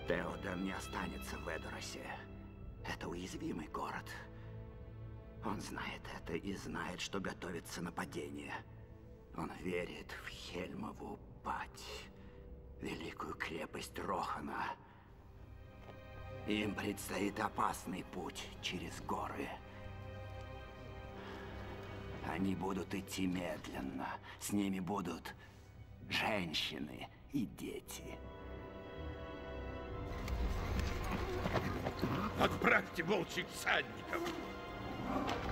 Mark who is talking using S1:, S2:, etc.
S1: Теоден не останется в Эдоросе. Это уязвимый город. Он знает это и знает, что готовится нападение. Он верит в Хельмову пать, великую крепость Рохана. Им предстоит опасный путь через горы. Они будут идти медленно. С ними будут женщины и дети.
S2: Отправьте волчьих всадников!